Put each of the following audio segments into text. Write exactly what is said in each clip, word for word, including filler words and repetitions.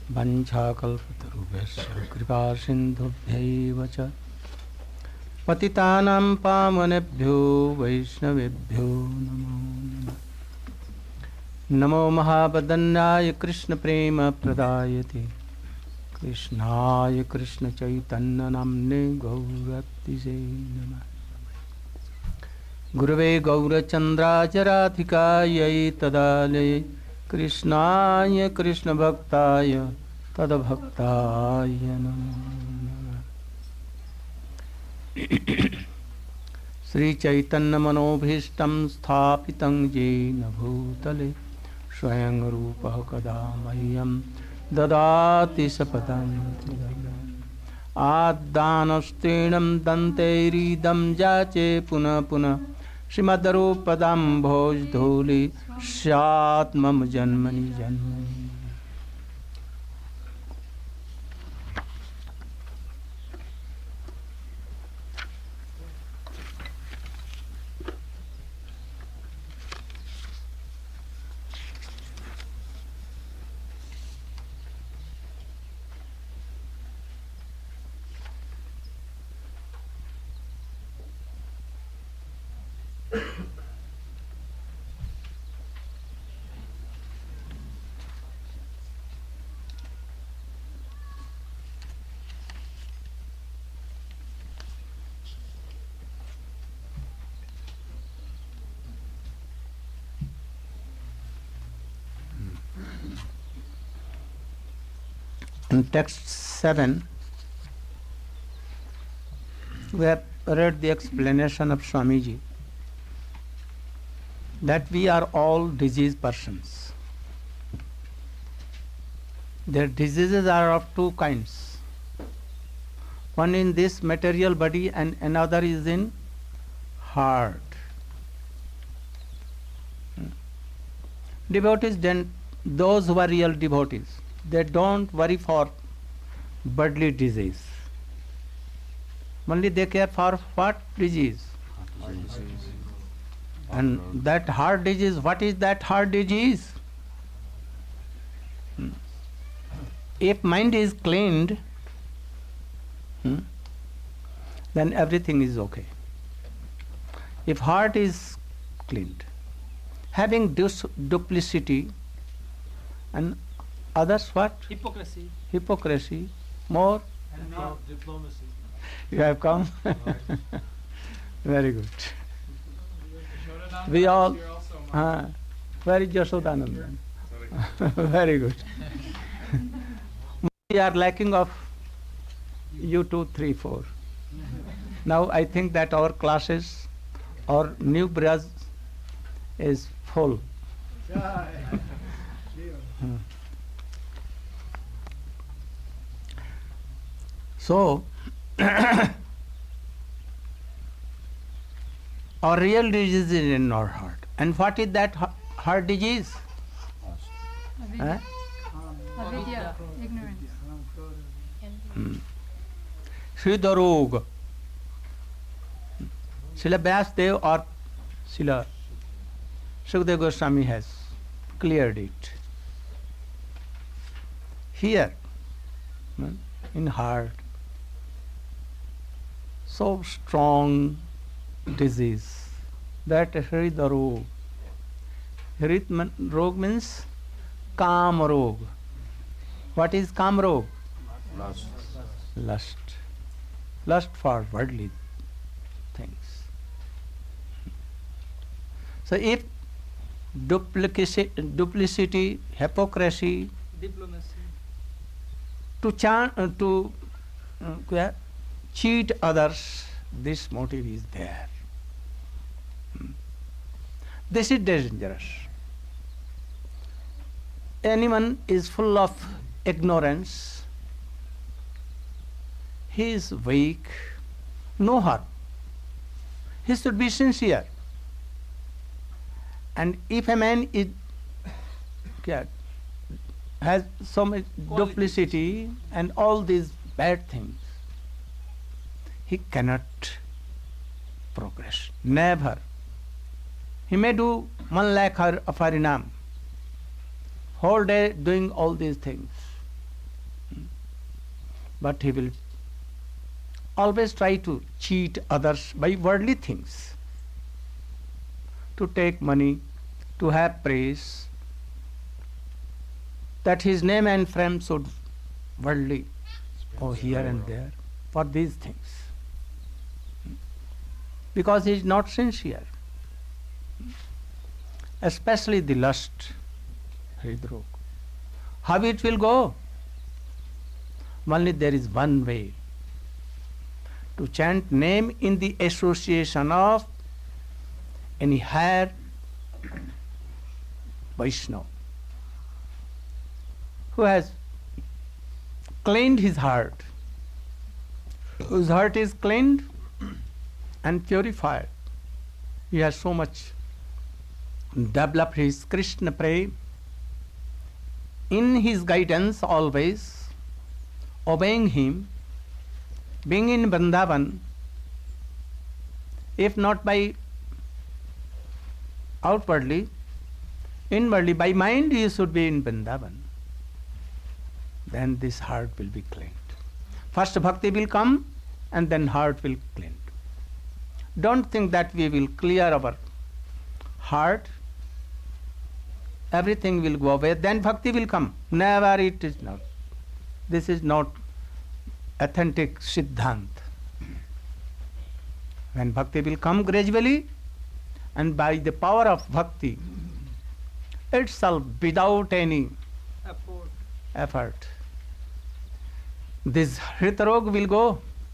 वंशाकल्पतरुभ्यश्च कृपासिन्धुभ्यैव च पतितानां पावनेभ्यो वैष्णवेभ्यो नमो नमः। नमो महावदन्याय कृष्णप्रेमप्रदायते कृष्णाय कृष्णचैतन्यनाम्ने गौरतिसे नमः। गुरवे गौरचन्द्राय राधिकायै तदालये कृष्णाय कृष्णभक्ताय तद्भक्ताय नमो नमः। श्रीचैतन्यमनोभीष्टं स्थापितं येन भूतले स्वयं रूपः कदा मह्यं ददाति शपथं आदानस्तीणं दन्तैरिदं जाचे पुनः पुनः श्रीमद्रूपदाम्भोजधूलि स्यात् मम जन्मनि जन्मनि। In text seven, we have read the explanation of Swamiji that we are all diseased persons. Their diseases are of two kinds. One in this material body and another is in heart. Devotees, then those who are real devotees, they don't worry for bodily disease. Only they care for what disease? Heart disease. And that heart disease, what is that heart disease? Hmm. If mind is cleaned, hmm, then everything is okay. If heart is cleaned, having dus- duplicity and others what? Hypocrisy. Hypocrisy. More? And now diplomacy. You have come? Very good. We all... Uh, where is Yashodananda? Very good. We are lacking of you two, three, four. Now I think that our classes, our new branch is full. Hmm. So, our real disease is in our heart. And what is that heart disease? Avidya. Huh? Avidya, ignorance. Hmm. Siddha Roga. Srila Vyasdev or Srila Sukadeva Goswami has cleared it. Here, in heart, so strong disease that Hrida Rog. Hrit Rog means Kam Rog. What is Kam Rog? Lust. Lust. Lust for worldly things. So if duplicity, duplicity hypocrisy, Diplomacy. to, chan- uh, to uh, cheat others, this motive is there. Hmm. This is dangerous. Anyone is full of ignorance, he is weak, no harm. He should be sincere. And if a man is yeah, has so much duplicity and all these bad things, he cannot progress. Never. He may do one lakh of Harinam, whole day doing all these things. but he will always try to cheat others by worldly things, to take money, to have praise, that his name and fame should worldly or here and there for these things, because he is not sincere, especially the lust, hridrog. How it will go? Only there is one way: to chant name in the association of any higher Vaishnava who has cleaned his heart, whose heart is cleaned and purified. He has so much developed his Krishna prem in his guidance, always obeying him, being in Vrindavan, if not by outwardly, inwardly, by mind he should be in Vrindavan. Then this heart will be cleaned. First bhakti will come and then heart will cleaned. Don't think that we will clear our heart, everything will go away, then bhakti will come. Never, it is not. This is not authentic Siddhant. When bhakti will come gradually, and by the power of bhakti itself, without any Effort. effort, this hritarog will go.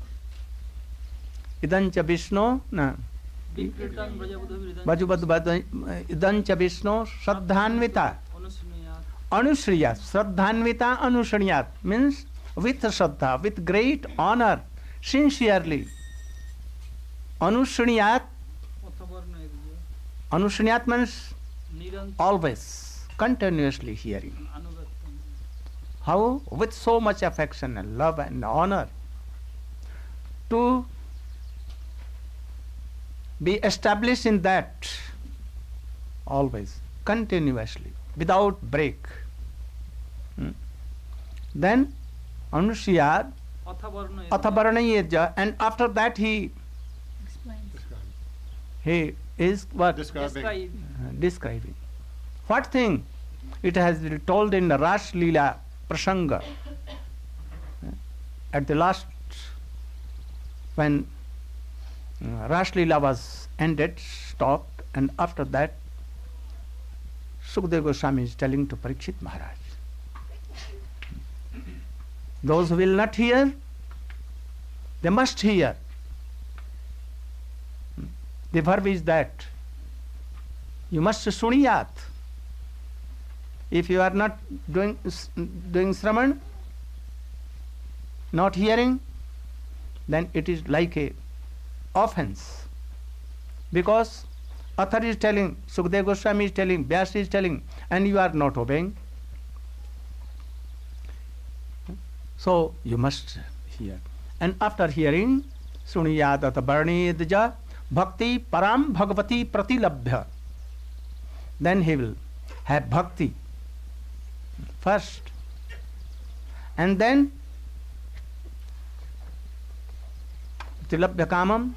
Idancha Vishnu, na. Vikritam Brajabudha Vajubad Idancha Vishnu Shraddhanvita Anushriyat. Anushriyat. Shraddhanvita Anushriyat means with Shraddha, with great honor, sincerely. Anushriyat. Anushriyat means always, continuously hearing. How? With so much affection and love and honor. To be established in that always, continuously, without break. Hmm? Then Anushiyad Athavarnayeja, and after that he Explains. he is what? Describing. Uh, describing. What thing? It has been told in the Ras Leela Prasanga. Uh, At the last, when uh, Ras Leela was ended, stopped, and after that, Sukadeva Goswami is telling to Parikshit Maharaj, those who will not hear, they must hear. The verb is that you must suniyat. If you are not doing doing sraman, not hearing, then it is like a offense. Because author is telling, Sukadeva Goswami is telling, Vyasa is telling, and you are not obeying. So you must hear. And after hearing, suniyat atavarnidja bhakti param bhagavati pratilabhya. Then he will have bhakti first. And then tilabhya kamam.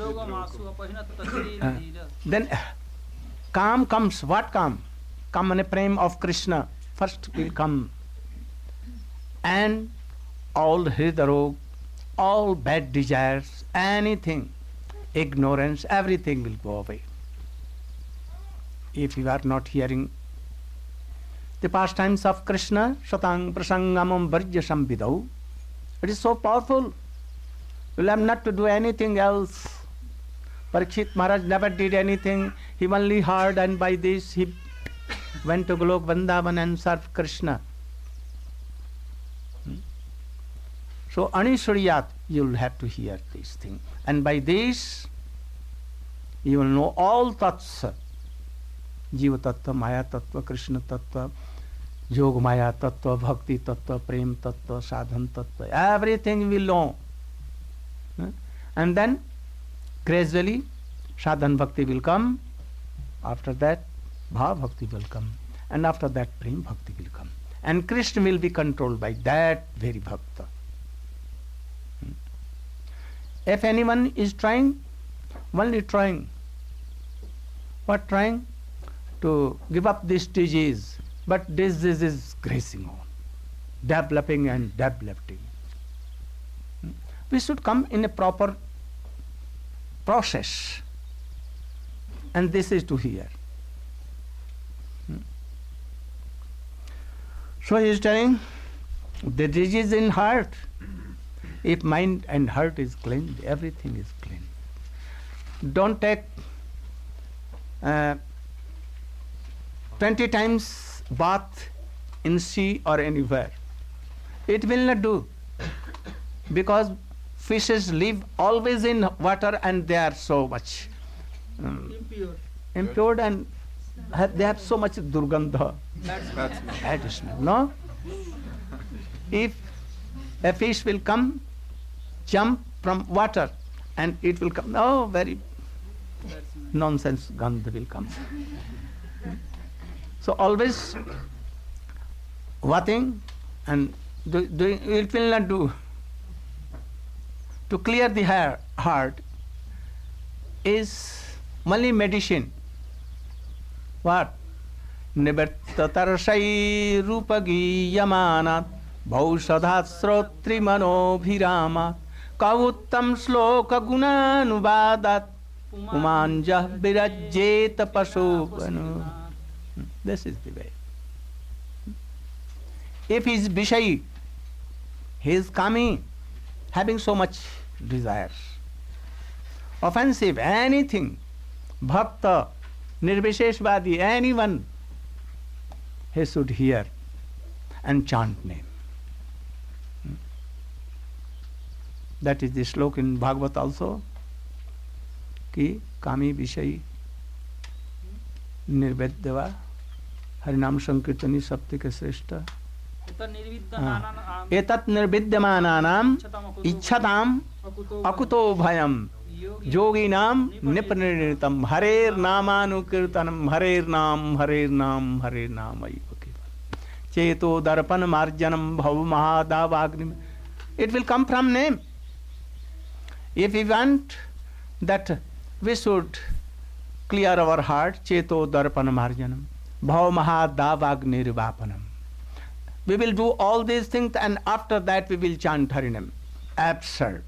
Uh, then uh, kam comes. What kam? Kam and prem of Krishna first will come. And all hridarog, all bad desires, anything, ignorance, everything will go away. If you are not hearing the pastimes of Krishna, Satang Prasangamam Varja Samvidau, it is so powerful. You will have not to do anything else. Parikshit Maharaj never did anything. He only heard, and by this he went to Golok Vrindavan and served Krishna. Hmm? So, Anishriyat, you will have to hear this thing. And by this, you will know all tatsa. Jiva tattva, Maya tattva, Krishna tattva, Yoga Maya tattva, Bhakti tattva, Prem tattva, Sadhan tattva. Everything will know. Hmm? And then, gradually, Sadhan Bhakti will come. After that, Bhav Bhakti will come. And after that, Prem Bhakti will come. And Krishna will be controlled by that very Bhakta. If anyone is trying, only trying, what trying? To give up this disease, but this disease is gracing on, developing and developing. We should come in a proper process, and this is to hear. So he is telling the disease in heart. If mind and heart is clean, everything is clean. Don't take uh, twenty times bath in sea or anywhere. It will not do, because fishes live always in water and they are so much um, Impure. impure and have, they have so much durgandha. That's Bad smell. No? If a fish will come, jump from water, and it will come, oh, very nonsense gandha will come. So always bathing and do, doing, it will not do. To clear the hair, heart is only medicine. What? Nivartatarasai rupagiyamanat bhausadhat srotri manobhiramat kavuttam sloka gunanuvadat umanjah virajjeta pasubanu. This is the way. If he is Vishayi, he is Kami, having so much desires, offensive, anything, Bhakta, Nirvisheshvadi, anyone, he should hear and chant name. That is the sloka in Bhagavad also, ki Kami Vishayi Nirvedyava Harinam Sankirtani Saptika Sreshta एतत् निर्विद्यमानानां इच्छताम अकुतो भयम योगिनां निपरिणितं हरेर्नामानुकीर्तनं हरेर्नाम हरेर्नाम हरेर्नाम चेतो दर्पण मार्जनम भव महादावाग्नि. It will come from name. If we want that we should clear our heart, cheto darpana marjanam bhav mahadavagni rivapanam. We will do all these things and after that we will chant Harinam. Absurd.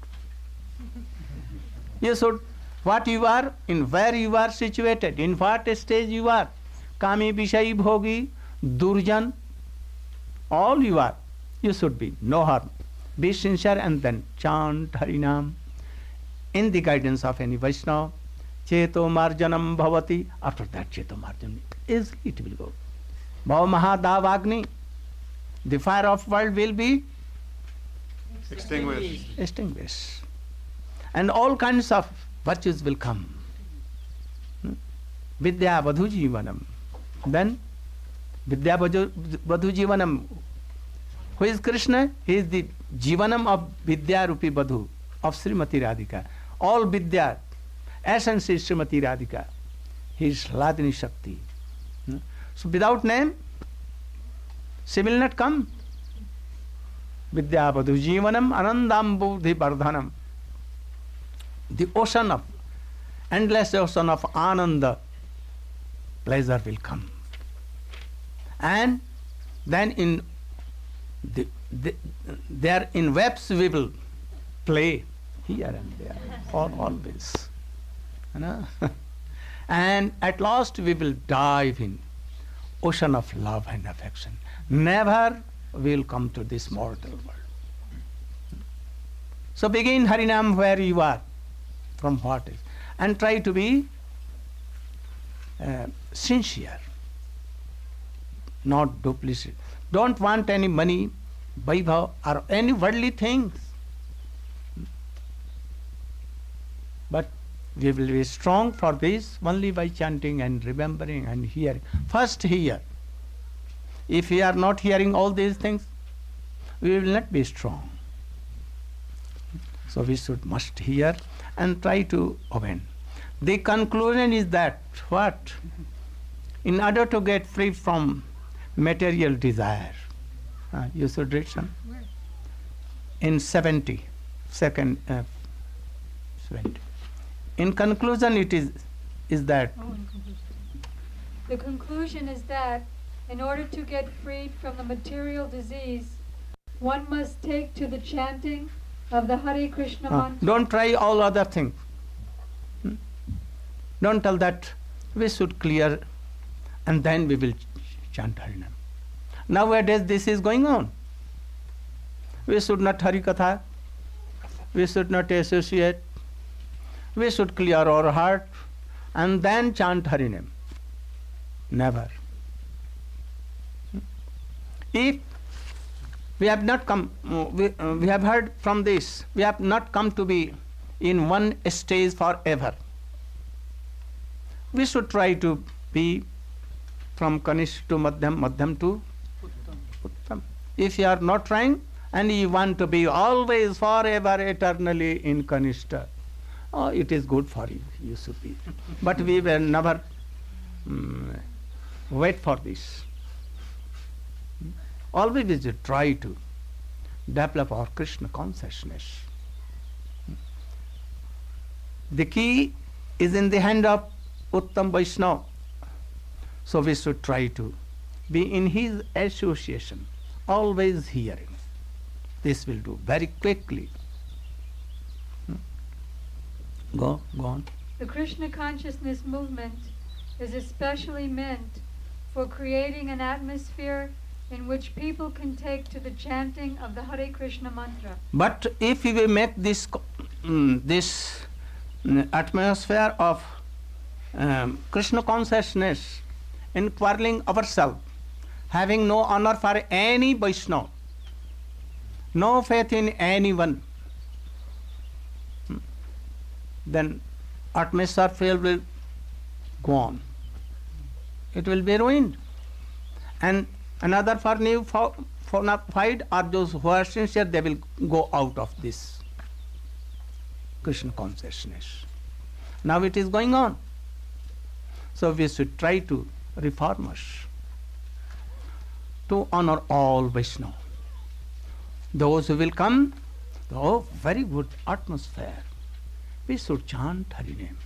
You should, what you are, in where you are situated, in what stage you are, Kami, Vishayi, Bhogi, Durjan, all you are, you should be, no harm. Be sincere and then chant Harinam in the guidance of any Vaishnava. Cheto marjanam bhavati. After that cheto marjanam, easily it will go. Bhava mahadavagni. The fire of world will be extinguished. extinguished. And all kinds of virtues will come. Vidya vadhu jivanam. Then, Vidya vadhu jivanam. Who is Krishna? He is the jivanam of Vidya Rupi Vadhu, of Srimati Radhika. All Vidya, essence is Srimati Radhika. He is Hladini Shakti. So without name, she will not come. Vidya Vadhu Jivanam Anandam Buddhi Bardhanam. The ocean of, endless ocean of Ananda, pleasure will come. And then in the, the, there in webs we will play here and there, or always. You know? And at last we will dive in ocean of love and affection. Never will come to this mortal world. So begin Harinam where you are, from what is, and try to be uh, sincere, not duplicity. Don't want any money, vaibhav, or any worldly things. But we will be strong for this only by chanting and remembering and hearing. First hear. If we are not hearing all these things, we will not be strong. So we should must hear and try to obey. The conclusion is that what? In order to get free from material desire, uh, you should read some. In seventy, second uh, seventy. In conclusion, it is is that Oh, in conclusion. The conclusion is that in order to get freed from the material disease, one must take to the chanting of the Hare Krishna uh, mantra. don't try all other things. Hmm? Don't tell that we should clear and then we will ch- chant Harinam. Nowadays this is going on. We should not Hari Katha. We should not associate. We should clear our heart and then chant Harinam. Never. If we have not come, uh, we, uh, we have heard from this, we have not come to be in one stage forever. We should try to be from Kanishta to Madhyam, Madhyam to Uttam. If you are not trying and you want to be always, forever, eternally in Kanishta, oh, it is good for you, you should be. But we will never um, wait for this. Always we should try to develop our Krishna consciousness. The key is in the hand of Uttam Vaishnava. So we should try to be in his association, always hearing. This will do very quickly. Hmm? Go, go on. The Krishna consciousness movement is especially meant for creating an atmosphere in which people can take to the chanting of the Hare Krishna mantra. But if we will make this co- mm, this mm, atmosphere of um, Krishna consciousness in quarreling ourselves, having no honor for any Vaishnava, no faith in anyone, hmm, then atmosphere will go on. It will be ruined. And another for new fo- for fight are those who are sincere, they will go out of this Krishna consciousness. Now it is going on. So we should try to reform us, to honor all Vaishnava. Those who will come, oh, very good atmosphere. We should chant Harinam.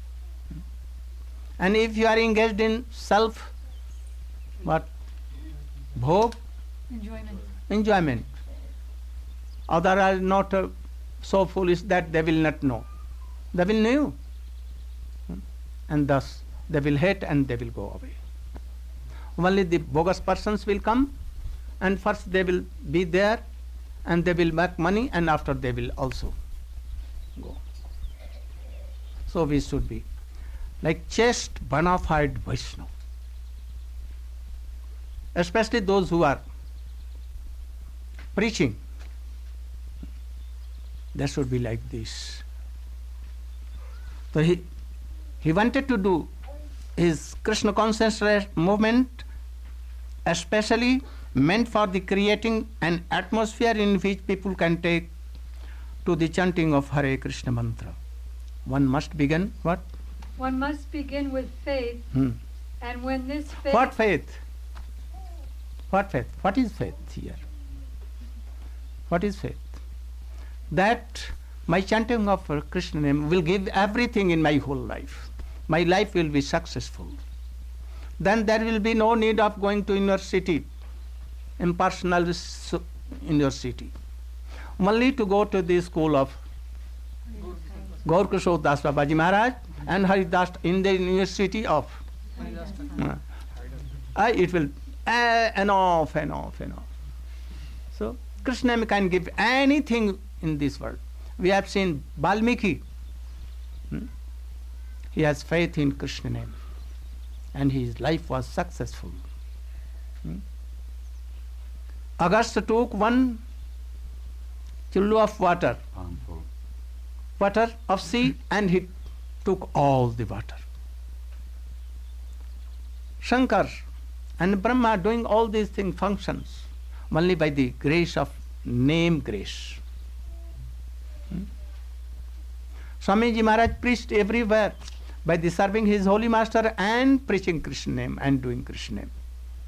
And if you are engaged in self, what? Bhog, Enjoyment. enjoyment. Others are not uh, so foolish that they will not know. They will know. And thus they will hate and they will go away. Only the bogus persons will come and first they will be there and they will make money and after they will also go. So we should be like chaste, bona fide Vaishnava. Especially those who are preaching. They should be like this. So he, he wanted to do his Krishna consciousness movement especially meant for the creating an atmosphere in which people can take to the chanting of Hare Krishna mantra. One must begin what? One must begin with faith, Hmm. and when this faith... What faith? What faith? What is faith here? What is faith? That my chanting of Krishna name will give everything in my whole life. My life will be successful. Then there will be no need of going to university, impersonal su- university. Only to go to the school of Gaur Kishore Das Babaji Maharaj and Haridas in the university of uh, uh, it will uh, enough, enough, enough. So Krishna can give anything in this world. We have seen Valmiki. Hmm? He has faith in Krishna name and his life was successful. Hmm? Agastya took one chullu of water, water of sea, and he took all the water. Shankar and Brahma doing all these things, functions, only by the grace of name grace. Hmm? Swamiji Maharaj preached everywhere by the serving his holy master and preaching Krishna name and doing Krishna name.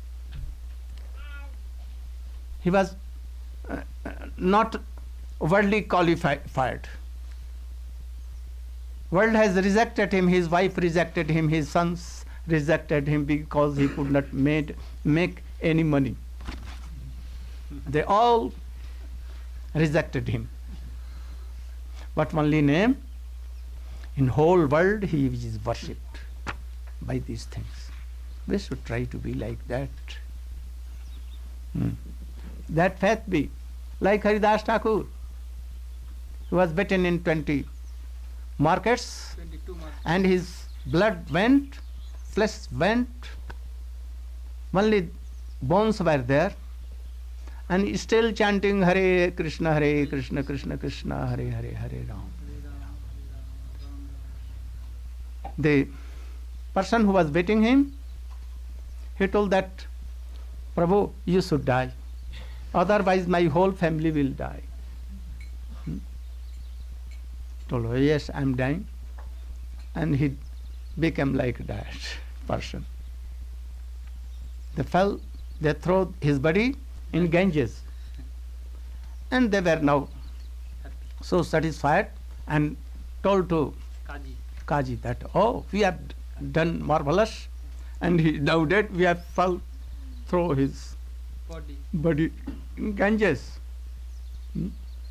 He was uh, uh, not worldly qualified. World has rejected him, his wife rejected him, his sons rejected him because he could not made, make any money. They all rejected him. But only name, in whole world he is worshipped by these things. We should try to be like that. Hmm. That faith be like Haridas Thakur, who was beaten in twenty markets, twenty-two marks. and his blood went, flesh went, only bones were there, and still chanting Hare Krishna, Hare Krishna, Krishna Krishna, Hare Hare, Hare Ram. The person who was beating him, he told that, Prabhu, you should die, otherwise my whole family will die. Hmm? Told, oh, yes, I am dying. And he became like that person. They fell, they threw his body in Ganges. And they were now so satisfied and told to Kaji. Kaji that, oh, we have done marvelous, and he now that we have fell through his Body. body in Ganges. Hmm?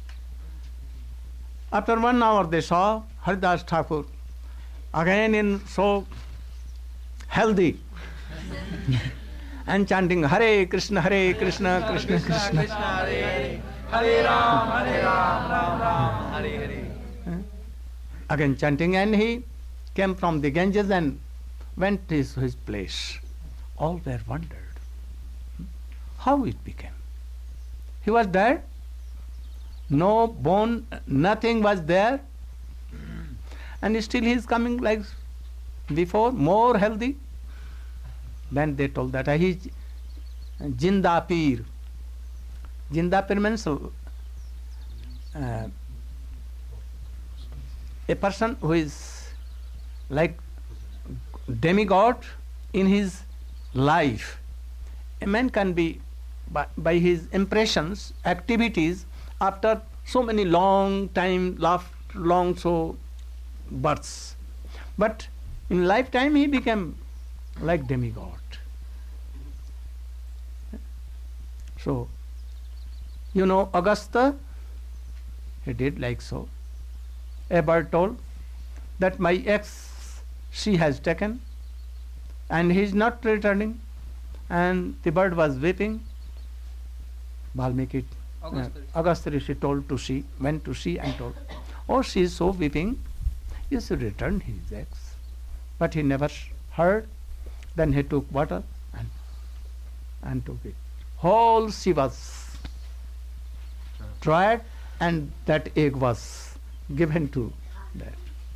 After one hour they saw Haridas Thakur again in so healthy and chanting Hare Krishna, Hare Krishna, Krishna Krishna. Hare Hare Ram, Hare Ram, Ram Ram, Hare Hare. Again chanting, and he came from the Ganges and went to his, his place. All were wondered how it became. He was dead, no bone, nothing was there, and still he is coming like before, more healthy. Then they told that he is Jinda Peer. Jinda Peer means uh, a person who is like demigod in his life. A man can be by, by his impressions, activities, after so many long time, long so births. But in lifetime he became like demigod. So, you know, Augusta, he did like so. A bird told that my ex she has taken and he is not returning, and the bird was weeping. Valmiki, uh, Agastya Rishi told to she, went to she and told, oh, she is so weeping, you should return his ex. But he never heard. Then he took water and, and took it. Whole she was dried, and that egg was given to that.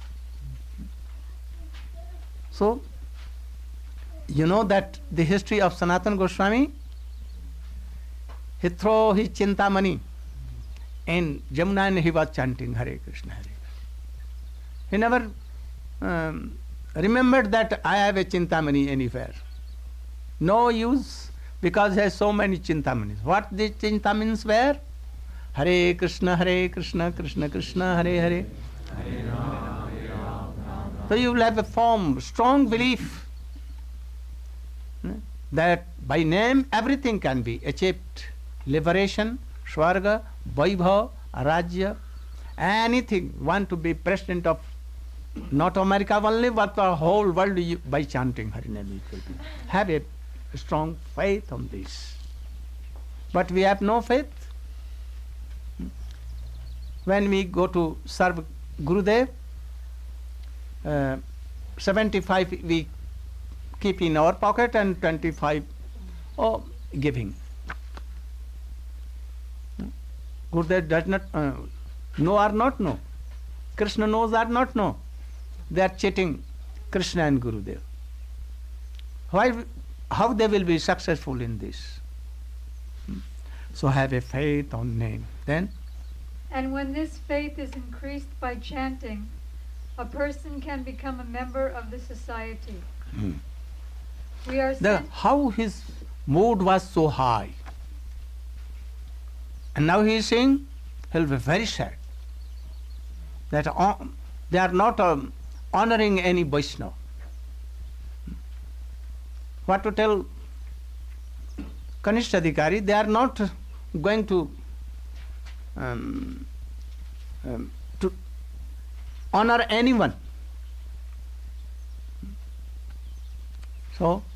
So, you know that the history of Sanatana Goswami, he threw his Chintamani in Jamuna and he was chanting Hare Krishna, Hare Krishna. He never um, remembered that I have a Chintamani anywhere. No use, because he has so many Chintamanis. What the Chintamans were? Hare Krishna, Hare Krishna, Krishna Krishna, Hare Hare. Hare Ram, Hare Ram, Ram. So you will have a firm, strong belief that by name everything can be achieved. Liberation, Swarga, Vaibhav, Rajya, anything. Want to be president of not America only, but the whole world by chanting Harinam. Have a strong faith on this. But we have no faith. When we go to serve Gurudev, uh, seventy-five we keep in our pocket and twenty-five oh, giving. Gurudev does not uh, know or not know. Krishna knows or not know. They are cheating Krishna and Gurudev. Why? How they will be successful in this? So have a faith on name. Then? And when this faith is increased by chanting, a person can become a member of the society. Hmm. We are The, sent how his mood was so high. And now he is saying he will be very sad that on, They are not um, honoring any Vaishnava. What to tell Kanishta Adhikari? They are not going to um, um, to honor anyone. So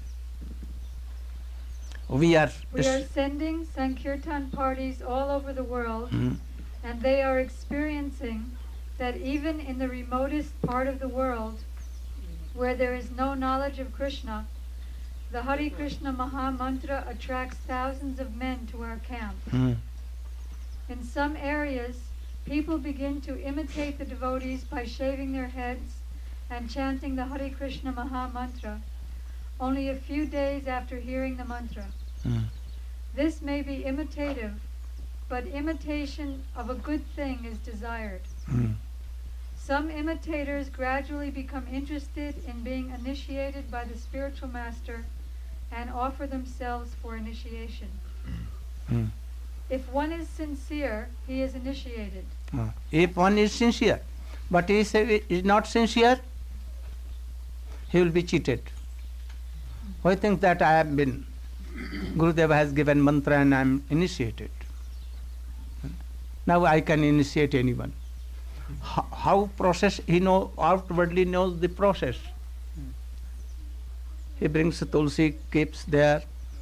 we are We are sending Sankirtan parties all over the world, Mhm. and they are experiencing that even in the remotest part of the world, where there is no knowledge of Krishna, the Hare Krishna Maha Mantra attracts thousands of men to our camp. Mhm. In some areas, people begin to imitate the devotees by shaving their heads and chanting the Hare Krishna Maha Mantra only a few days after hearing the mantra. Mhm. This may be imitative, but imitation of a good thing is desired. Mhm. Some imitators gradually become interested in being initiated by the spiritual master and offer themselves for initiation. Mhm. If one is sincere, he is initiated. Uh, If one is sincere, but he say is not sincere, he will be cheated. Who thinks that I have been, Gurudeva has given mantra and I am initiated. Now I can initiate anyone. How, how process, he know, outwardly knows the process. He brings tulsi, keeps there.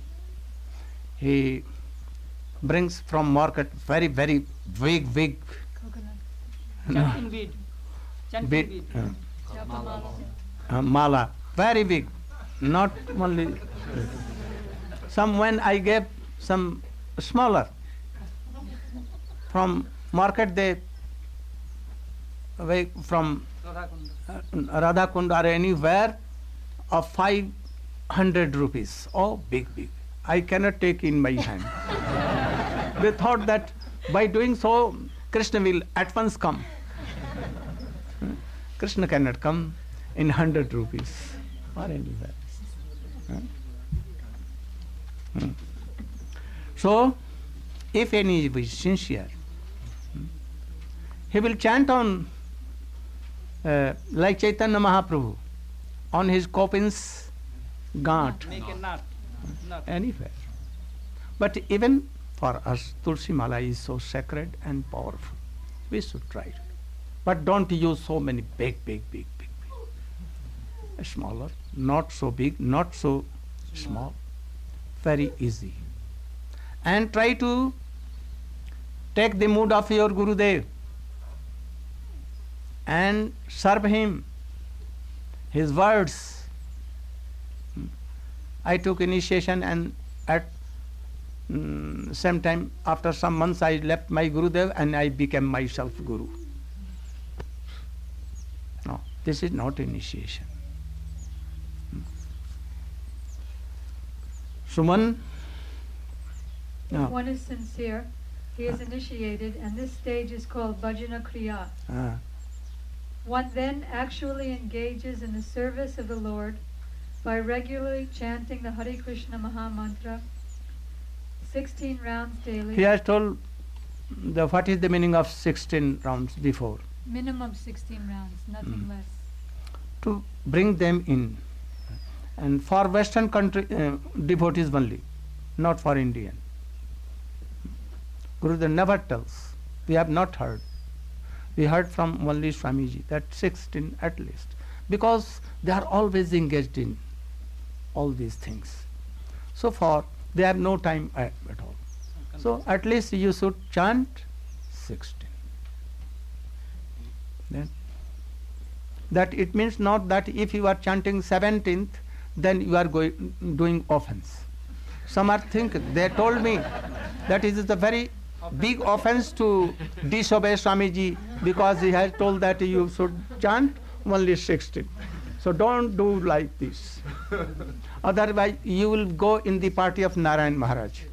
He brings from market very, very big, big Chanting bead. Chanting big bead. uh, uh, mala, very big, not only. Some when I gave some smaller from market, they away from Radhakunda. uh, Radha Kund or anywhere of five hundred rupees. Oh, big, big. I cannot take in my hand. They thought that by doing so, Krishna will at once come. Krishna cannot come in hundred rupees or anywhere. Huh? Hmm. So, if any is sincere, hmm, he will chant on, uh, like Chaitanya Mahaprabhu, on his coffins, gant, Make a knot. Knot. anywhere. But even for us, Tulsi Mala is so sacred and powerful. We should try it. But don't use so many big, big, big, big, big. Smaller, not so big, not so small. Very easy. And try to take the mood of your Gurudev and serve him, his words. I took initiation, and at mm, same time, after some months, I left my Gurudev and I became myself Guru. No, this is not initiation. Suman? If No. one is sincere, he is initiated, and this stage is called Bhajana Kriya. Ah. One then actually engages in the service of the Lord by regularly chanting the Hare Krishna Maha Mantra sixteen rounds daily. He has told the what is the meaning of sixteen rounds before. Minimum sixteen rounds, nothing Mm. less. To bring them in. And for Western country uh, devotees only, not for Indian. Gurudev never tells. We have not heard. We heard from only Swamiji that sixteen at least. Because they are always engaged in all these things. So far, they have no time at, at all. So at least you should chant sixteen. Then that it means not that if you are chanting seventeenth, then you are going doing offense. Some are think they told me that it is a very big offense to disobey Swamiji because he has told that you should chant only sixteen. So don't do like this. Otherwise you will go in the party of Narayan Maharaj.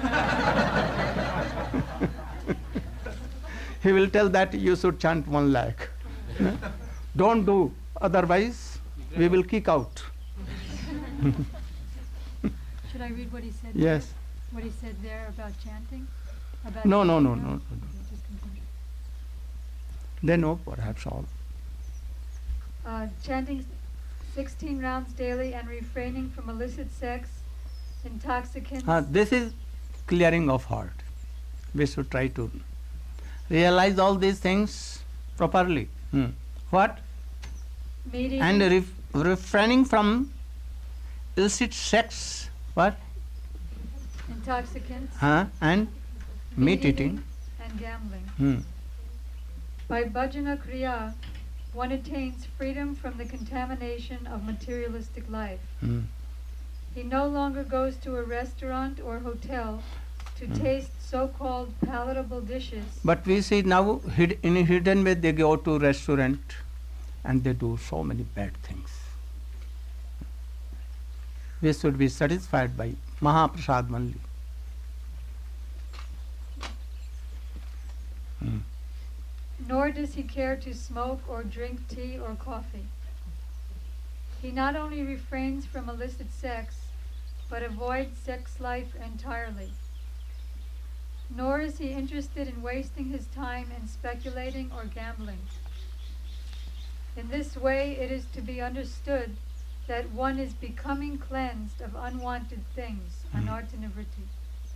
He will tell that you should chant one lakh. Don't do, otherwise we will kick out. Should I read what he said? Yes. There? What he said there about chanting? About No, no, no, chanting? no, no, no. Okay, just continue. They know perhaps all. uh, chanting sixteen rounds daily and refraining from illicit sex, intoxicants. Uh, this is clearing of heart. We should try to realize all these things properly. Hmm. What? Meat And eating, ref- refraining from illicit sex. What? intoxicants, Huh? And meat eating. and gambling. Hmm. By bhajana kriya, one attains freedom from the contamination of materialistic life. Hmm. He no longer goes to a restaurant or hotel to taste so-called palatable dishes. But we see now hid- in a hidden way they go to restaurant and they do so many bad things. We should be satisfied by Mahaprasad only. Hmm. Nor does he care to smoke or drink tea or coffee. He not only refrains from illicit sex, but avoids sex life entirely. Nor is he interested in wasting his time in speculating or gambling. In this way, it is to be understood that one is becoming cleansed of unwanted things, anartha nivritti.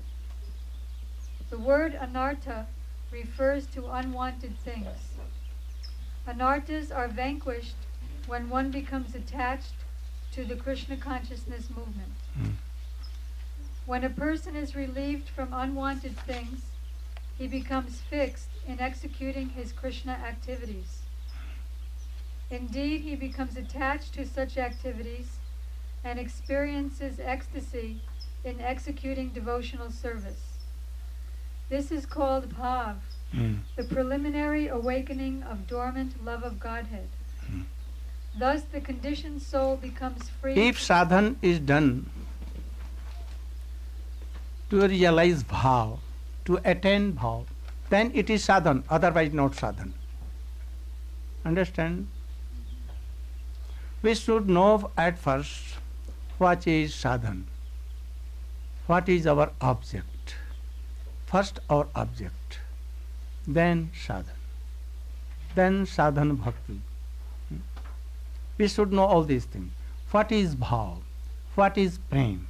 The word anartha refers to unwanted things. Anarthas are vanquished when one becomes attached to the Krishna consciousness movement. Hmm. When a person is relieved from unwanted things, he becomes fixed in executing his Krishna activities. Indeed, he becomes attached to such activities and experiences ecstasy in executing devotional service. This is called bhav, Hmm. the preliminary awakening of dormant love of Godhead. Hmm. Thus, the conditioned soul becomes free. If sadhan is done to realize bhav, to attain bhav, then it is sadhan, otherwise not sadhan. Understand? We should know at first what is sadhan, what is our object. First our object, then sadhan, then sadhan bhakti. We should know all these things. What is bhav? What is prem?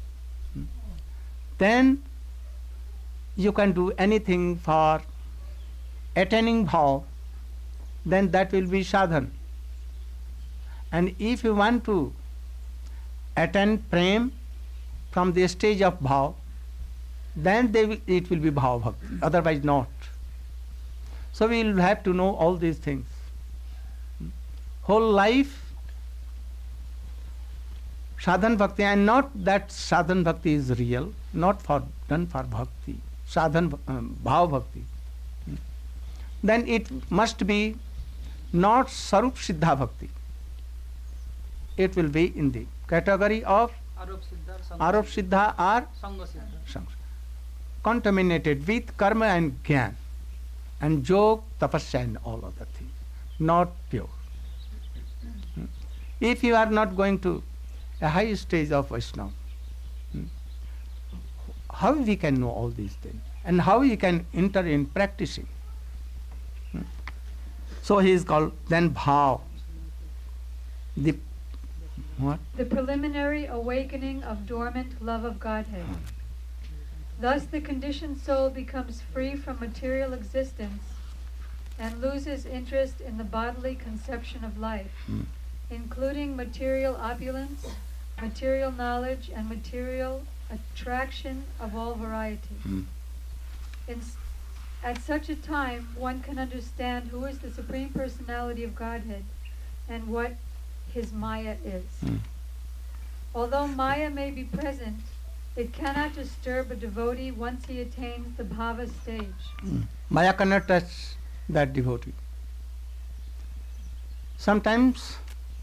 Then you can do anything for attaining bhav, then that will be sadhan. And if you want to attain prem from the stage of bhav, then they will, it will be bhav bhakti, otherwise not. So we will have to know all these things. Whole life sadhan bhakti, and not that sadhan bhakti is real, not for done for bhakti, sadhan um, bhav bhakti. Then it must be not sarup siddha bhakti. It will be in the category of arop siddha or sangha, contaminated with karma and gyan and jog, tapasya and all other things, not pure. If you are not going to a high stage of Vaishnava, how we can know all these things and how we can enter in practicing? So he is called then bhav, the what? The preliminary awakening of dormant love of Godhead. Thus the conditioned soul becomes free from material existence and loses interest in the bodily conception of life, Hmm. including material opulence, material knowledge, and material attraction of all variety. Hmm. In, s- at such a time, one can understand who is the Supreme Personality of Godhead and what his Maya is. Hmm. Although Maya may be present, it cannot disturb a devotee once he attains the bhava stage. Hmm. Maya cannot touch that devotee. Sometimes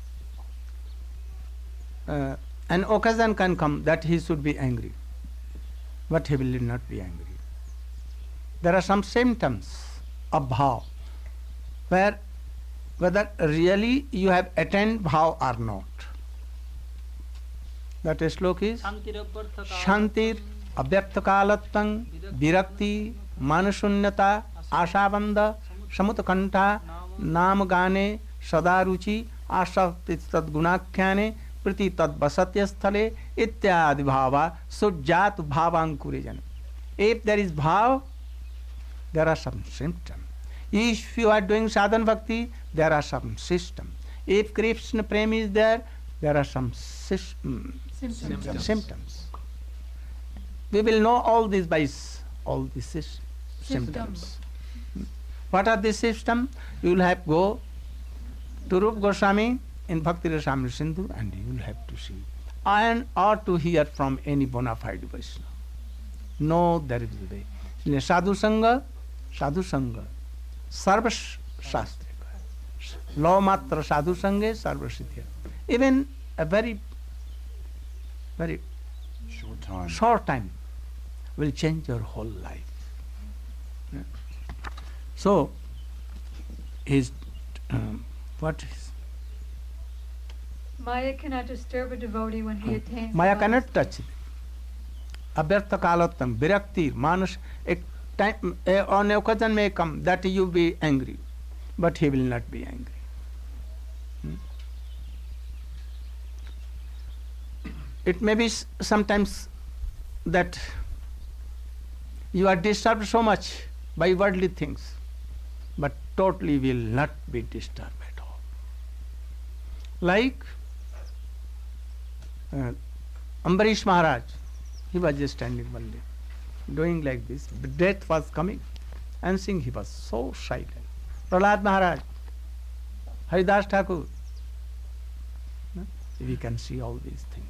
uh, an occasion can come that he should be angry, but he will not be angry. There are some symptoms of bhav, where whether really you have attained bhav or not. That slok is Shantir Abhyakta Virakti Manashunyata Ashabanda Samutakanta Nam Gane Sadaruchi आसक्ति तद्गुणाख्याने प्रीति तद्वसत्य स्थले इत्यादि भावा सुजात भावांकुरे जन. If there is bhav, there are some symptoms. If you are doing sadhana bhakti, there are some systems. If Krishna prem is there, there are some sys- mm, Symptoms. symptoms. symptoms. We will know all these by s- all these sys- symptoms. What are these systems? You will have go to Rupa Goswami in Bhakti Rasamrita Sindhu and you will have to see and or to hear from any bona fide Vaishnava. No, there is a way. In sadhu sangha, sadhu sangha, sarva shastrika. Law matra sadhu sanghe, sarva siddhya. Even a very, very Short time. short time will change your whole life. Yeah. So, is um, what is Maya cannot disturb a devotee when he attains. Maya the cannot touch it. Abhyartha kalattam, virakti, manas, ek time, eh, on occasion may come that you be angry, but he will not be angry. Hmm? It may be s- sometimes that you are disturbed so much by worldly things, but totally will not be disturbed at all. Like uh, Ambarish Maharaj, he was just standing one day, doing like this. The death was coming, and seeing he was so silent. Prahlad Maharaj, Haridas Thakur, no? We can see all these things.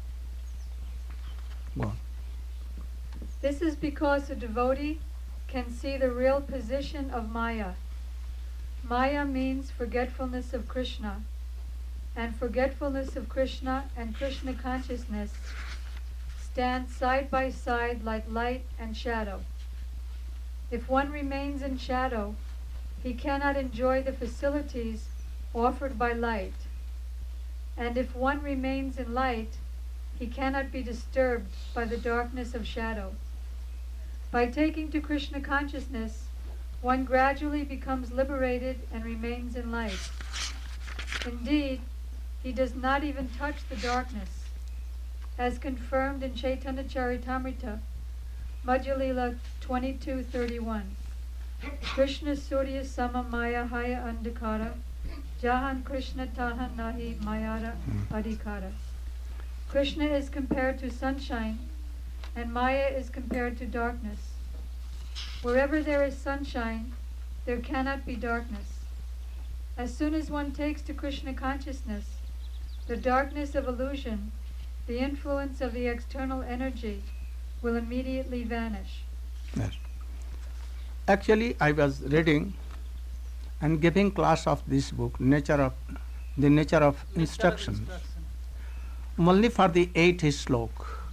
Go on. This is because a devotee can see the real position of Maya. Maya means forgetfulness of Krishna, and forgetfulness of Krishna and Krishna consciousness stand side by side like light and shadow. If one remains in shadow, he cannot enjoy the facilities offered by light. And if one remains in light, he cannot be disturbed by the darkness of shadow. By taking to Krishna consciousness, one gradually becomes liberated and remains in light. Indeed, he does not even touch the darkness, as confirmed in Chaitanya Charitamrita, Madhya Lila twenty-two thirty-one. Krishna Surya Sama Maya Haya Andhakara, Jahan Krishna Tahan Nahi Mayara Adhikara. Krishna is compared to sunshine, and Maya is compared to darkness. Wherever there is sunshine, there cannot be darkness. As soon as one takes to Krishna consciousness, the darkness of illusion, the influence of the external energy, will immediately vanish. Yes. Actually, I was reading and giving class of this book, Nature of the Nature of Instruction, only for the eighth slok.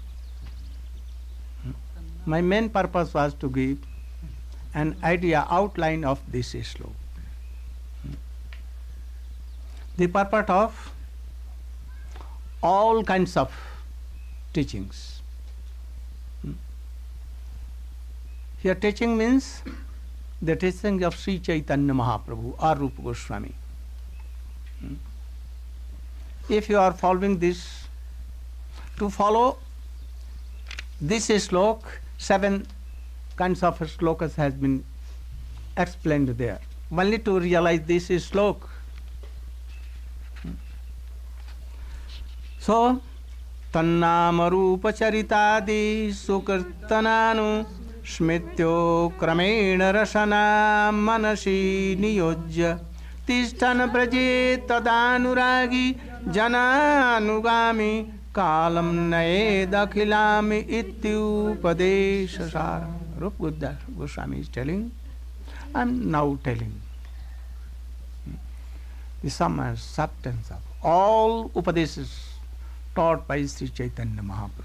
My main purpose was to give an idea, outline of this slok. The purpose of all kinds of teachings. Here teaching means the teaching of Sri Chaitanya Mahaprabhu or Rupa Goswami. If you are following this, to follow this slok, seven kinds of slokas has been explained there. Only to realize this slok. So, tannama rupa charitadi sukirtananu smrityo kramena rasana manasi niyojya tishthan praje tadanuragi jananugami kalam nae dakhilami ityupadesha sara. Rupa Goswami is telling, I am now telling the sum and substance of all Upadeshas taught by Sri Chaitanya Mahaprabhu.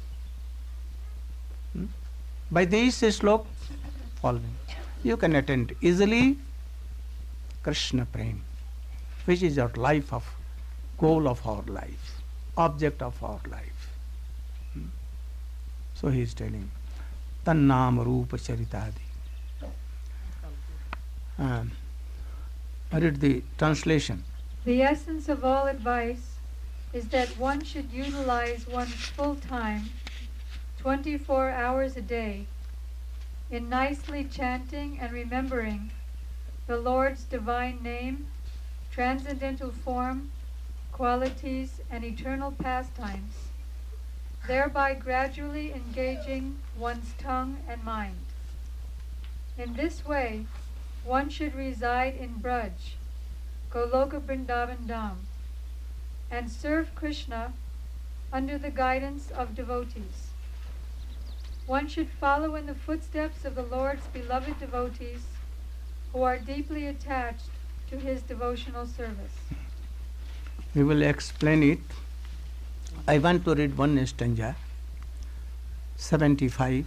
Hmm? By this slok following, you can attend easily Krishna Prem, which is our life of, goal of our life, object of our life. Hmm? So he is telling, Tannam Rupa Charitadi. Um, I read the translation. The essence of all advice is that one should utilize one's full time, twenty-four hours a day, in nicely chanting and remembering the Lord's divine name, transcendental form, qualities, and eternal pastimes, thereby gradually engaging one's tongue and mind. In this way, one should reside in Braj, Goloka Vrindavan Dham, and serve Krishna under the guidance of devotees. One should follow in the footsteps of the Lord's beloved devotees who are deeply attached to his devotional service. We will explain it. I want to read one stanza, seventy-five,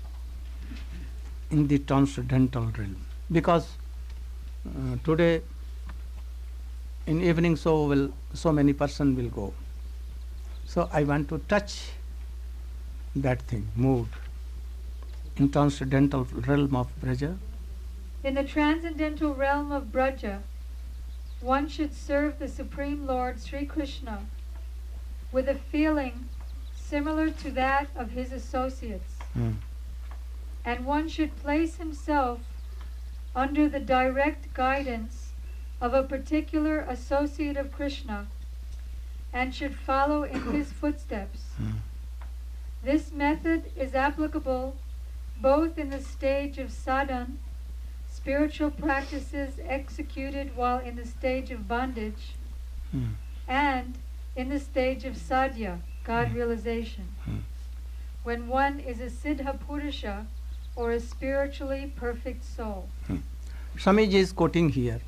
in the transcendental realm. Because uh, today in evening so will so many person will go. So I want to touch that thing, mood, in transcendental realm of Braja. In the transcendental realm of Braja, one should serve the Supreme Lord Sri Krishna with a feeling similar to that of his associates. Mm. And one should place himself under the direct guidance of a particular associate of Krishna and should follow in his footsteps. Mm. This method is applicable both in the stage of sadhana, spiritual practices executed while in the stage of bondage, Mm. and in the stage of sadhya, God realization, Mm. when one is a siddha purusha or a spiritually perfect soul. Swamiji is quoting here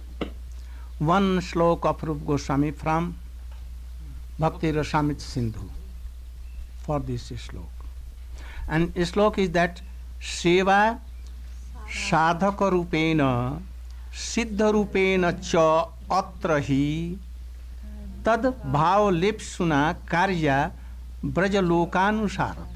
one slok of Rupa Goswami from Bhakti Rasamrita Sindhu for this slok. And slok is that Seva Sadhaka Rupena Siddha Rupena Cha Atra Hi Tad Bhav Lipsuna Karya Braja Lokanusarata.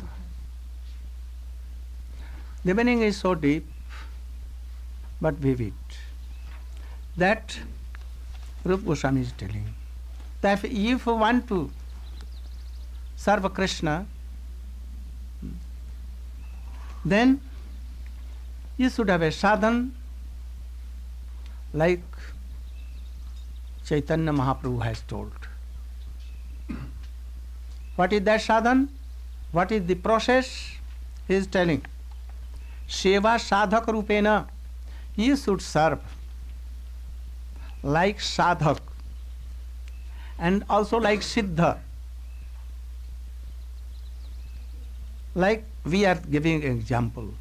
The meaning is so deep but vivid that Rupa Goswami is telling that if you want to serve Krishna, then you should have a sadhana like Chaitanya Mahaprabhu has told. What is that sadhana? What is the process? He is telling. Seva sadhak rupena, you should serve like sadhak and also like siddha. Like we are giving an example.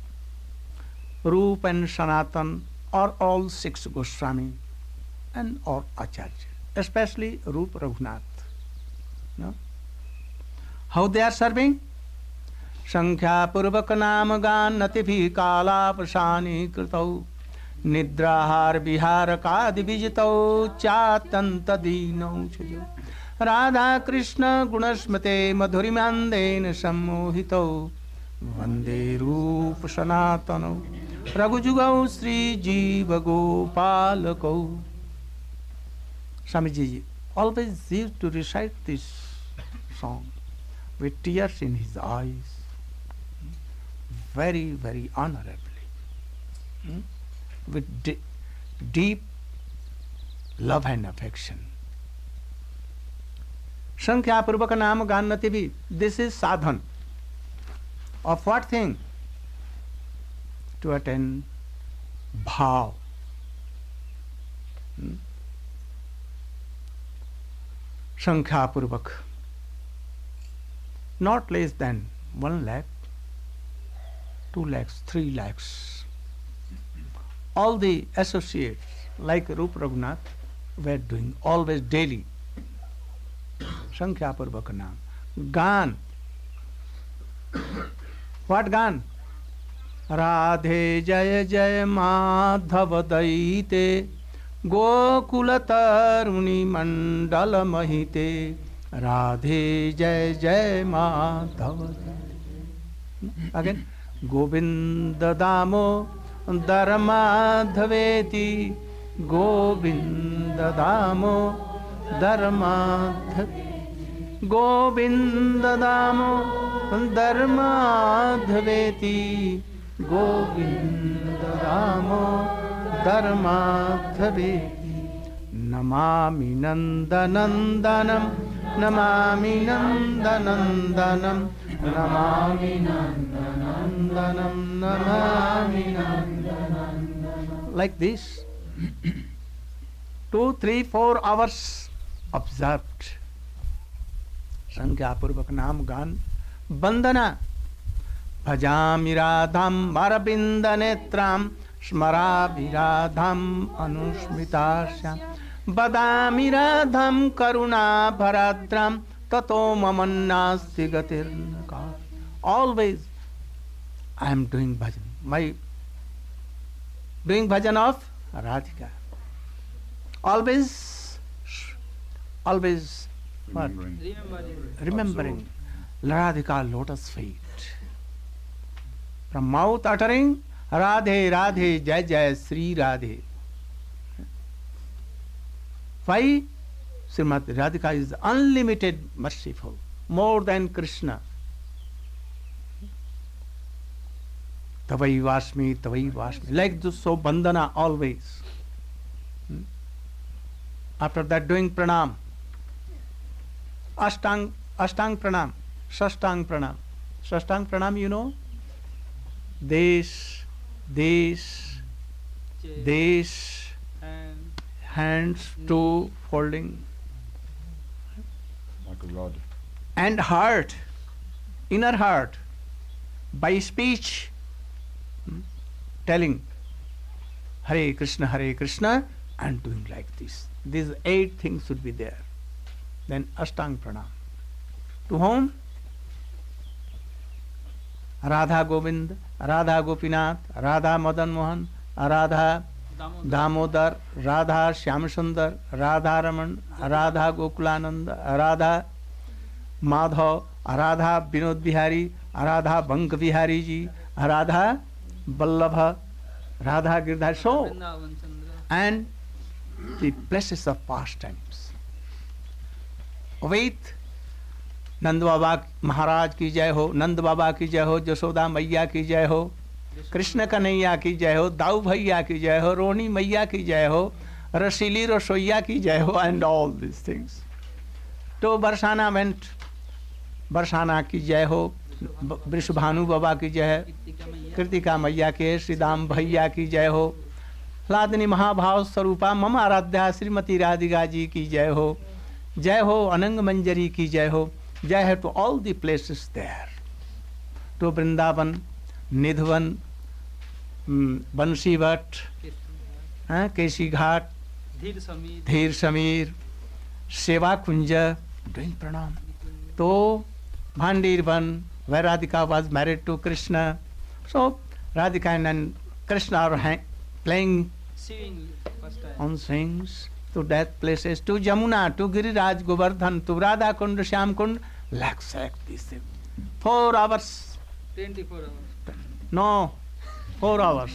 Rupa and Sanatan are all six Goswami and all Acharya, especially Rupa Raghunath. No? How they are serving? Sankhya Purvaka Nama Ganati Kala Prasani Krtau Nidrahar Vihara Kadi Vijitau Chatanta Dino Chujo Radha Krishna Gunasmate Madhurimandena Sammohito Vande Rupa Sanatano Raghujugau Sri Jiva Gopalako. Swamiji always used to recite this song with tears in his eyes, very, very honorably, hmm? with de- deep love and affection. Sankhya Purvaka Nama Ganati bhi. This is sadhan. Of what thing? To attain bhav. Hmm? Sankhya Purvak. Not less than one lakh, two lakhs, three lakhs. All the associates like Rupa Raghunath were doing always daily. Sankhya Purvaka Nam. Gan. What Gan? Radhe Jaya Jaya Madhava Daite Gokula Taruni Mandala Mahite Radhe Jaya Jaya Madhava. Again. Govinda Damo Dharma Dhaveti Govind दामो धर्माधव गोविंद दामो धर्माधवेति गोविंद दामो धर्माधवेति Namami नंदनंदनम Namami नंदनंदनम Namami नंदनंदनम Namami नंदनंदनम. Like this, two, three, four hours observed. संज्ञापूर्वक नाम गान वंदना. भजामि राधाम अरविंद नेत्राम स्मरामि राधाम अनुस्मितास्याम वदामि राधाम करुणा भराद्राम ततो ममन्नास्ति गतिर्नका. Always I am doing bhajan. My doing bhajan of Radhika. Always, always what? Remembering. Remembering Radhika lotus feet. From mouth uttering Radhe Radhe Jai Jai Sri Radhe. Why? Srimati Radhika is unlimited merciful, more than Krishna. Tavai Vasmi, Tavai Vasmi. Like this, so bandhana always. Hmm? After that, doing pranam. Ashtang, Ashtang pranam. Shashtang pranam. Shashtang pranam, you know? Desh, Desh, Desh, And hands, two, folding. Like a rod. And heart, inner heart, by speech, hmm, telling Hare Krishna, Hare Krishna, and doing like this. These eight things should be there. Then Ashtang Pranam. To whom? Radha Govind, Radha Gopinath, Radha Madan Mohan, Radha Damodar, Damodar, Radha Shyamsundar, Radha Raman, Radha Gokulanand, Radha Madhav, Radha Vinod Bihari, Radha Bank Bihari ji, Radha Vallabha, Radha Girdhar. So, Vrindavan Chandra. and the places of pastimes. With नंद बाबा महाराज की जय हो, नंद बाबा की जय हो, जसोदा मैया की जय हो, कृष्ण कन्हैया की जय हो, दाऊ भैया की जय हो, रोनी मैया की जय हो, रसीली रसोईया की जय हो, एंड ऑल दिस थिंग्स. तो बरसाना वेंट, बरसाना की जय हो, वृषभानु बाबा की जय, कृतिका मैया, कृतिका मैया के, श्रीदाम भैया की जय हो, लादनी महाभाव स्वरूपा मम आराध्या श्रीमती राधिका जी की जय हो, जय हो अनंग मंजरी की जय हो. जय है to all the places there, to Vrindavan, Nidhivan, Bansi Bhatt, केसी घाट, धीर समीर, धीर समीर, सेवा कुंज, doing pranam. To Bhandir Van, where Radhika was married to Krishna. So Radhika and Krishna are playing singing first time. on swings to that places, to Jamuna, to Giriraj, Govardhan, to Radha Kund, Shyam Kund, lakhs like this. Four hours. twenty-four hours. No, four hours.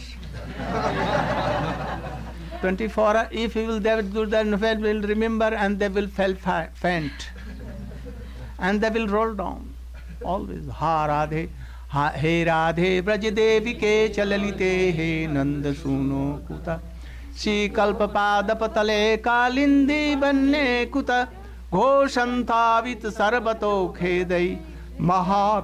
twenty-four hours. If you will, they will do that, they will remember and they will fell fa- faint. And they will roll down. Always. Ha Radhe, ha, He Radhe, Braj Devi ke chalalite, He Nand Suno Kuta. Shri Kalpapadapatale Kalindi Banne Kuta. Ghoshantavit Sarvato Khedai Maha.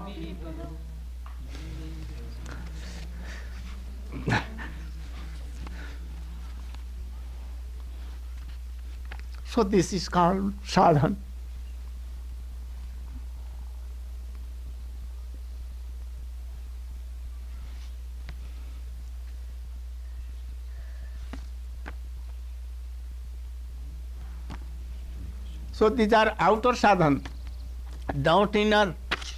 So this is called sadhan. So these are outer sadhan, not inner.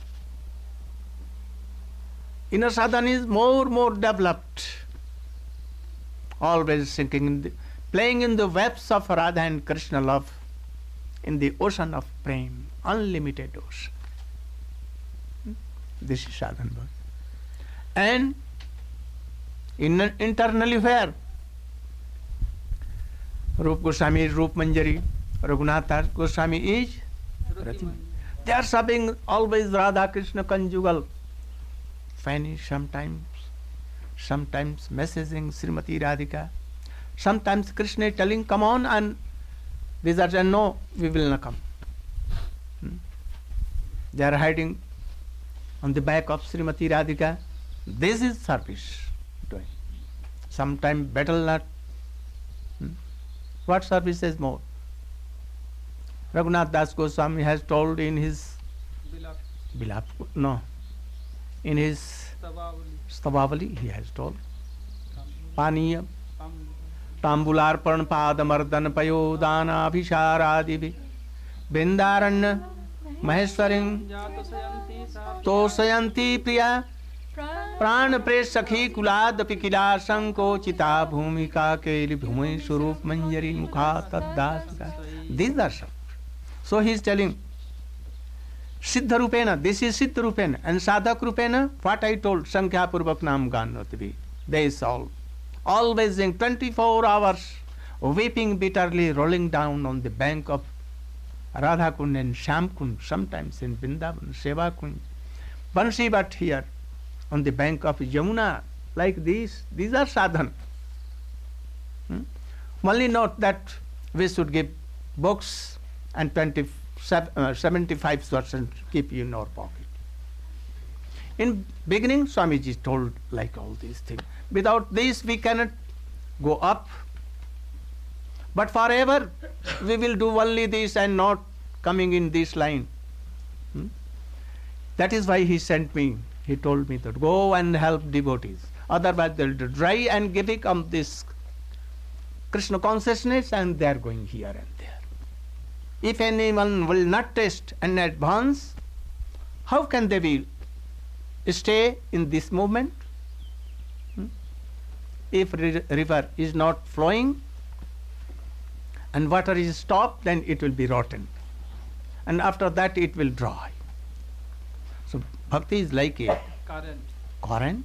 Inner sadhan is more more developed. Always sinking in the, playing in the webs of Radha and Krishna love, in the ocean of prem, unlimited ocean. This is sadhan. And in, internally where? Rup Goswami is Rup Manjari, Raghunath Goswami is Rati. They are serving always Radha Krishna conjugal. Funny sometimes, sometimes messaging Srimati Radhika, sometimes Krishna is telling, come on, and these are saying, no, we will not come. Hmm? They are hiding on the back of Srimati Radhika. This is service doing. Sometimes battle not. Hmm? What service is more? Raghunath Das Goswami has told in his Beloved. Beloved, no, in his Stavavali. Stavavali, he has told. Paniya, Tam- Tambularpan Padamardhan Payodana Abhisharadivi Bindaranya Maheshwarim Jato sayanti sa- Tosayanti Priya Pran Presakhi Kulad Pikila Sanko Chita Bhumika Keli Bhumi Surup Manjari Mukha Taddasika. These are some. So he is telling Siddha Rupena, this is Siddha Rupena, and Sadhak Rupena, what I told, Sankhya Purvak Nam Ganativi. They is all. Always in twenty-four hours, weeping bitterly, rolling down on the bank of Radha Kund and Shyam Kund, sometimes in Vrindavan, Seva Kund. Bansi but here, on the bank of Yamuna, like these, these are sadhan. Hmm? Only note that we should give books and twenty-seven, uh, seventy-five percent keep in our pocket. In beginning, Swamiji told like all these things. Without this, we cannot go up. But forever, we will do only this and not coming in this line. Hmm? That is why he sent me. He told me that go and help devotees. Otherwise, they will dry and giving of this Krishna consciousness, and they are going here and there. If anyone will not taste and advance, how can they be stay in this movement? Hmm? If ri- river is not flowing and water is stopped, then it will be rotten. And after that it will dry. So bhakti is like a Current. current,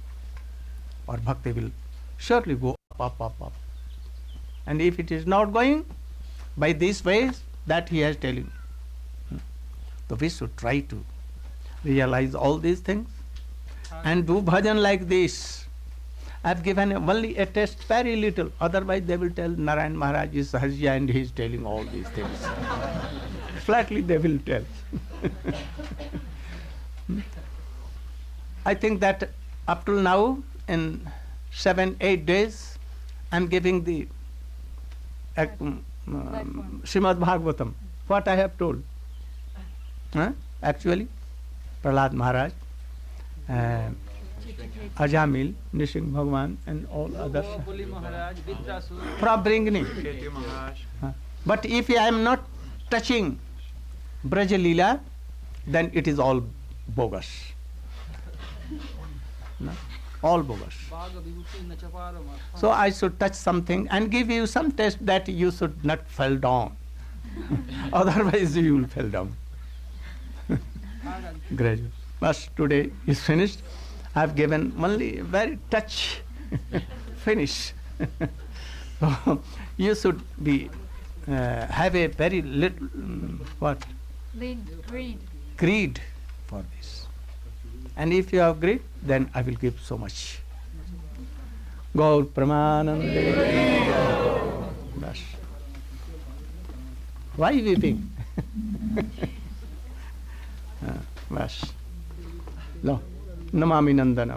or bhakti will surely go up, up, up, up. And if it is not going by these ways that he is telling, hmm, so we should try to realize all these things and do bhajan like this. I have given only a test, very little. Otherwise, they will tell Narayan Maharaj is Sahajya and he is telling all these things. Flatly, they will tell. I think that up till now, in seven, eight days, I am giving the uh, um, um, Srimad Bhagavatam. What I have told. Huh? Actually, Prahlad Maharaj, uh, Ajamil, Nishing Bhagwan, and all others. Boli Maharaj, Vitrasu. From bringing. Huh? But if I am not touching Braja Leela, then it is all bogus. No? All bogus. Bhaga Vibhuti Nachaparam. So I should touch something and give you some test that you should not fall down. Otherwise you will fall down. Gradually. But today is finished. I have given only very touch finish. So you should be uh, have a very little um, what Lead, greed. greed for this. And if you have greed, then I will give so much. Gaur Pramanande. Bas. Why weeping? uh, bas. No. Namami Nandanam.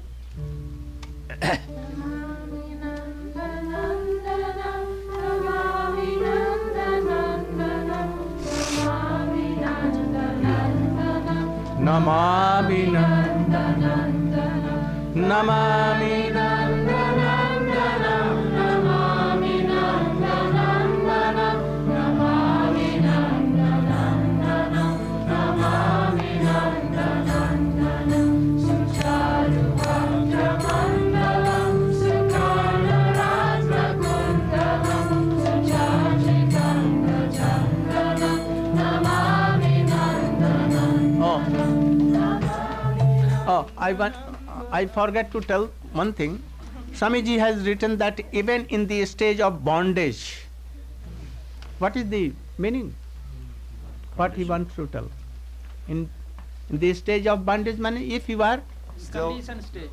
Namami Nandanam. Namami Nandanam. Namami Nandanam. Namami Nandanam. Namami Nandanam. Sucharu Bhakta Mandalam. Sukala Ratra Kundalam. Suchachikanga Chandalam. Namami Nandanam. Oh. Oh, I want, I forget to tell one thing. Swamiji has written that even in the stage of bondage, what is the meaning? What he wants to tell? In, in the stage of bondage, meaning if you are Still, Condition stage.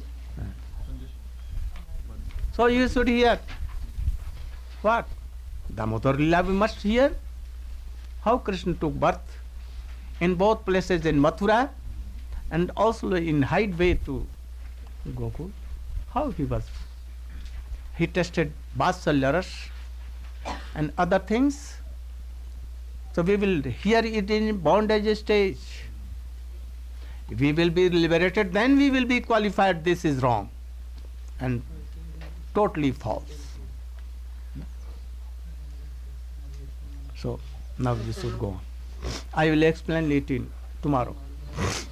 so you should hear. What? Damodar Lila we must hear. How Krishna took birth in both places, in Mathura and also in highway to Gokul. How he was. He tested Vatsalya Ras and other things. So we will hear it in bondage stage. If we will be liberated, then we will be qualified. This is wrong and totally false. So now we should go on. I will explain it in tomorrow.